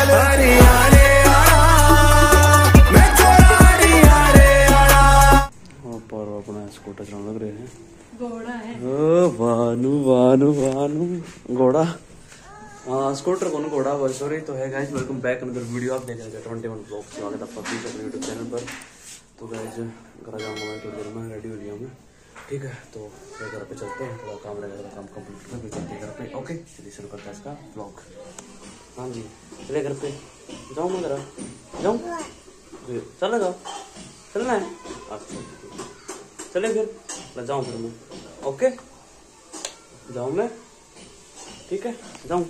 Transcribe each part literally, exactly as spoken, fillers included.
अपना स्कूटर चलाने लग रहे हैं। घोड़ा है ओ वानू वानू वानू घोड़ा। हाँ स्कूटर कौन घोड़ा बस सॉरी। तो है guys welcome back another video. आप देख रहे हैं ट्वेंटी वन ब्लॉग। स्वागत है आपका प्लीज अपने यूट्यूब चैनल पर। तो गाइस घर जाऊँगा मैं थोड़ी देर में, रेडी हो लिया मैं ठीक है। तो घर पे चलते हैं, थोड़ा काम रहेगा, काम कंप्लीट करके चलते हैं घर पे। ओके चलिए शुरू करते हैं इसका ब्लॉग। हाँ जी चले घर पे जाऊँ मैं, जरा जाऊँ चले जाओ चलना है अच्छा चले फिर जाऊँ फिर मैं। ओके जाऊँ मैं ठीक है जाऊँ।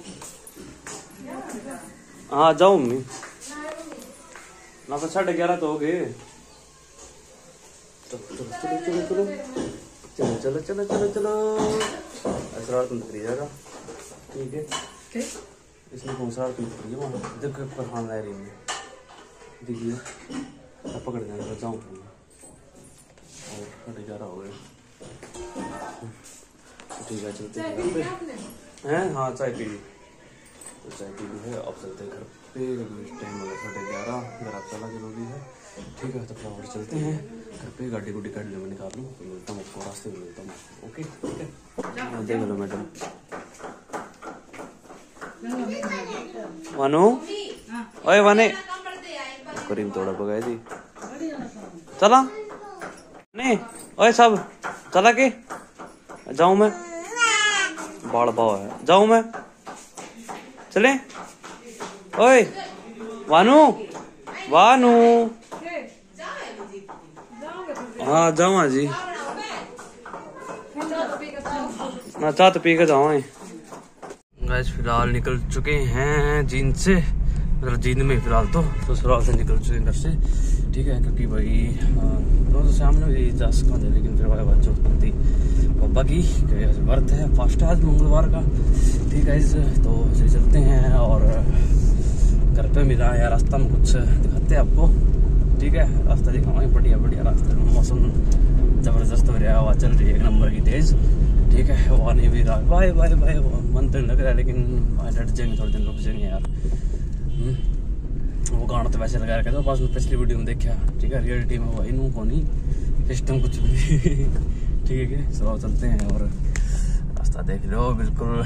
हाँ जाऊँ मैं ना तो साढ़े ग्यारह तो हो गए। चलो चलो चलो चलो चलो चलो चलो चलो चलो ऐसा तुम दिख जाएगा ठीक है। इसमें कौन सा तुम दिख रही है वहाँ देख कर खान रह रही है देखिए अब पकड़ जाएगा। जाऊँ फिर मैं और साढ़े ग्यारह हो गए ठीक है चलते हैं। हाँ चाय पी ली तो चाय पी ली है। अब चलते हैं घर पे क्योंकि इस टाइम अगर साढ़े ग्यारह घर आप चला जरूरी है ठीक है। तो फिर चलते हैं घर पे, गाड़ी गुड्डी काट लो मैं निकाल लूँ तो मिलता हूँ आपको रास्ते में मिलता हूँ। ओके ठीक है देख लो मैडम। वानू ओए वाने करीम थोड़ा पकाए थी चला नहीं ओए सब चला के जाऊं मैं बाड़ पाव है जाऊं मैं चले ओए वानू वानू हाँ जाऊँ जी ना चाह तो पी के जाऊँ। गाइस फिलहाल निकल चुके हैं जींद से, मतलब जींद में फिलहाल तो ससुराल से निकल चुके हैं घर से ठीक है। क्योंकि भाई तो सामने भी जा सका था लेकिन फिर भाई बच्चों थी पापा की व्रत है फास्ट आज मंगलवार का ठीक है। तो ऐसे चलते हैं और घर पे मिला है रास्ता में कुछ दिखाते हैं आपको ठीक है। रास्ता दिखाएंगे बढ़िया बढ़िया रास्ते में, मौसम जबरदस्त हो रहा है, हवा चल रही है एक नंबर की तेज ठीक है। हवा नहीं भी रहा बाय बाय बाय मन तो लग रहा है लेकिन डट जाएंगे थोड़े दिन रुक जाएंगे यार। वो गाना तो वैसे लगा रखा था पास में पिछली वीडियो में देखा ठीक है। रियलिटी में वही नू को नहीं सिस्टम कुछ भी ठीक है। चलो चलते हैं और रास्ता देख लो बिल्कुल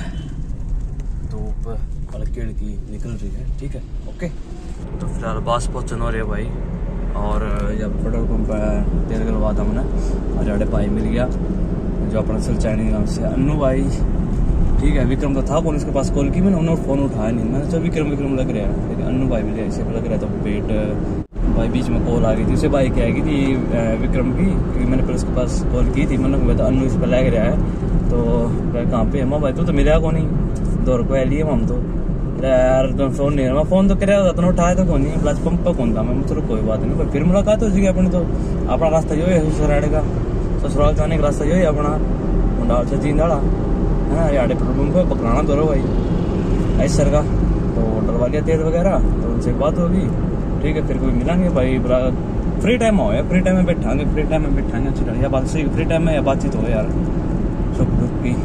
धूप हल्की हल्की निकल रही है ठीक है। ओके तो फिलहाल बस पहुँचन हो रही है भाई और जब पेट्रोल पंप है तेल गलवा था मैंने और आड़े भाई मिल गया जो अपना सल चाइनीज गाँव से अन्नू भाई ठीक है। विक्रम तो था कौन इसके पास कॉल की मैंने उन्होंने फ़ोन उठाया नहीं, मैंने चल विक्रम विक्रम लग रहा है लेकिन अन्नू भाई भी ऐसे लग रहा था वेट भाई। बीच में कॉल आ गई थी उसे भाई क्या आई थी विक्रम की क्योंकि मैंने फिर उसके पास कॉल की थी। मैंने कहा अन्नू इस पर लग रहा है तो कहाँ पे अम्मा भाई तो, तो मिला को नहीं दो रुपये लिए हम तो यार तो फोन नहीं मैं फ़ोन तो कराया होता तो उठाया तो कौन नहीं प्लस पंप पर कौन था मैं चलो कोई बात नहीं पर फिर मुलाकात हो जाएगी अपनी। तो अपना रास्ता जो है ससुराल का ससुराल जाने का रास्ता जो है अपना मुंडा से जींद वाला है ना। यार पेट्रोल पंप पर पकड़ाना दो भाई ऐस सर का तो डलवा लिया तेल वगैरह तो उनसे बात होगी ठीक है। फिर कोई मिलेंगे भाई बड़ा फ्री टाइम हो फ्री टाइम में बैठाएंगे फ्री टाइम में बैठाएंगे अच्छी तरह बात सही फ्री टाइम में या बातचीत हो यार सुख दुख की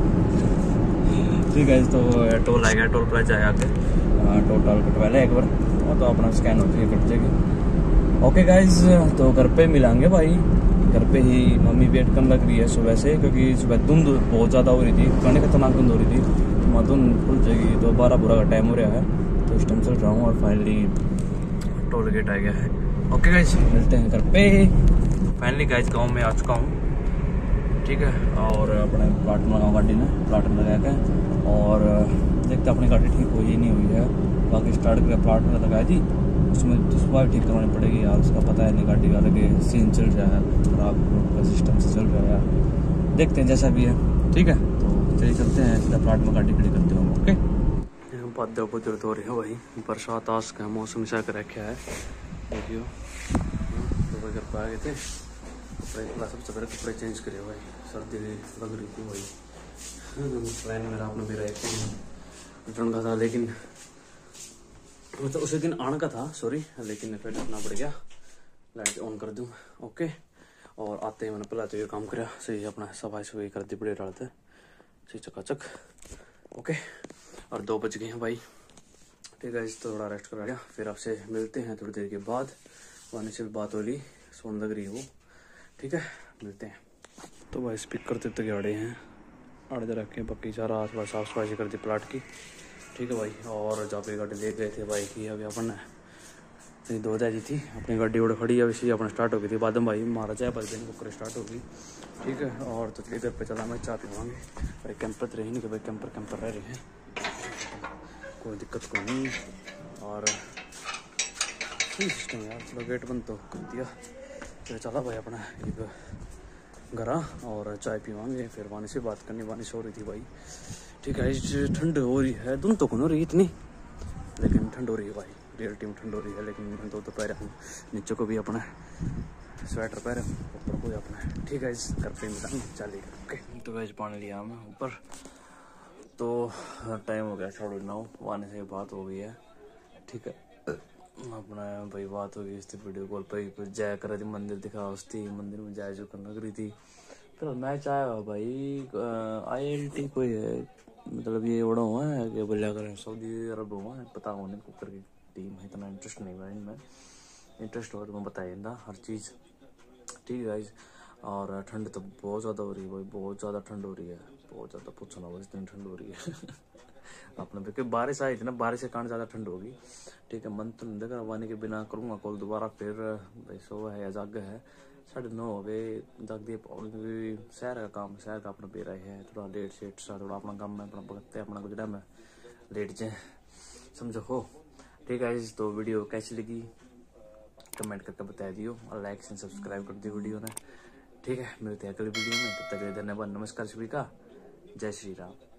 ठीक है। तो टोल आएगा टोल प्लाजा आया आके टोल कटवा लिया एक बार वो तो अपना स्कैन हो जाएगी कट जाएगी। ओके गाइज तो घर पे मिलेंगे भाई घर पे ही। मम्मी वेट करने लग रही है सुबह से क्योंकि सुबह धुंध बहुत ज़्यादा हो रही थी कहने खतरनाक धुंध हो रही थी तो वहाँ धुंध खुल जाएगी तो बारह बुरा का टाइम हो रहा है तो इस टाइम चल रहा हूँ और फाइनली टोल गेट आ गया है। ओके गाइज मिलते हैं घर पे। फाइनली गाइज गाँव में आ चुका हूँ ठीक है और अपने प्लाट में लगाऊँ गाड़ी ने प्लाट में लगा के और देखते अपनी गाड़ी ठीक हुई ही नहीं हुई है। बाकी स्टार्ट कर प्लाट में लगाई थी उसमें तो सुबह ठीक करवानी पड़ेगी यार उसका पता है नहीं गाड़ी का लगे सीन चल रहा है खराब का सिस्टम से चल रहा है यार देखते हैं जैसा भी है ठीक है। तो चलिए चलते हैं सीधा प्लाट में गाड़ी खड़ी करते हैं ओके। पौधे पुधर हो रहे हैं भाई बरसात आज का मौसम ऐसा कर रखा है देखियो। तो घर पर आ गए थे कपड़े सबसे पहले कपड़े चेंज करे भाई सर्दी लग रही थी भाई। प्लान मेरा आपने मेरा एक रिटर्न का था लेकिन मतलब उसी दिन आने का था सॉरी लेकिन फिर रखना पड़ गया लाइट ऑन कर दूँ ओके। और आते ही मैंने पहला तो ये काम करा सही अपना सफाई सफाई कर दी बड़े डालते सही चकाचक ओके। और दो बज गए हैं भाई ठीक है, इस थोड़ा रेस्ट करा लिया, फिर आपसे मिलते हैं थोड़ी देर के बाद। वहाँ से भी बात हो ली, सोन लग रही हो। ठीक है, मिलते हैं। तो भाई स्पीकर तो इतने अड़े हैं, अड़े रखे हैं, पक्की सारा आस पास साफ सफाई कर दी प्लाट की। ठीक है भाई, और जहाँ पे गाड़ी ले गए थे भाई की अभी अपन ने दो दी थी अपनी गाड़ी उड़ खड़ी है, इसी अपना स्टार्ट हो गई थी बादम भाई मारा चाय बस दिन बुकर स्टार्ट होगी। ठीक है, और तो इधर पे चला मैं चाय पीवाएंगे। अरे कैंपर तो रही नहीं कि भाई कैंपर कैंपर रह रहे हैं, कोई दिक्कत को नहीं। और सिस्टम यार, चलो गेट बंद तो कर दिया, फिर चला भाई अपना एक घर और चाय पीवाएंगे, फिर वानी से बात करनी, वानी से हो रही थी भाई। ठीक है, ठंड हो रही है, धुंध तो कौन हो रही इतनी, लेकिन ठंड हो रही है भाई, रियलिटी में ठंड हो रही है। लेकिन दो तो पैर हूँ, नीचे को भी अपना स्वेटर पहरे, ऊपर को भी अपना। ठीक है, इस घर पे मिला चलिए। ओके, तो वैसे पानी लिया मैं ऊपर, तो टाइम हो गया साढ़े नौ, वानी से बात हो गई है। ठीक है, अपना भाई बात हो गई इस वीडियो कॉल पर, कुछ जाया कर रही थी, मंदिर दिखा उसती, मंदिर में जाया जो करने लग रही थी। फिर मैं चाहे भाई आई एल टी कोई है, मतलब ये बड़ा हुआ है कि बोलिया करें सऊदी अरब हुआ है, पता होने को करके टीम है, इतना इंटरेस्ट नहीं है इनमें, इंटरेस्ट हो तो मैं बताइए हर चीज़। ठीक है गाइस, और ठंड तो बहुत ज़्यादा हो रही है भाई, बहुत ज़्यादा ठंड हो रही है, बहुत ज़्यादा पूछो ना बस, इतनी ठंड हो रही है अपने पे, क्योंकि बारिश आई थी ना, बारिश के कारण ज़्यादा ठंड होगी। ठीक है, मन तो नहीं देखा वानी के बिना करूँगा कॉल दोबारा, फिर भाई सो है या जाग है, साढ़े नौ हो गए जाग दिए, शहर का काम, शहर का अपना बेरा है, थोड़ा लेट शेट सा थोड़ा अपना काम में अपना भगते अपना गुजरा में लेट जाए, समझो हो। ठीक है, तो वीडियो कैसी लगी कमेंट करके बता दियो, और लाइक एंड सब्सक्राइब कर दियो वीडियो ने। ठीक है, मिलते हैं अगली वीडियो में, तब तक के लिए धन्यवाद, नमस्कार सभी का, जय श्री राम।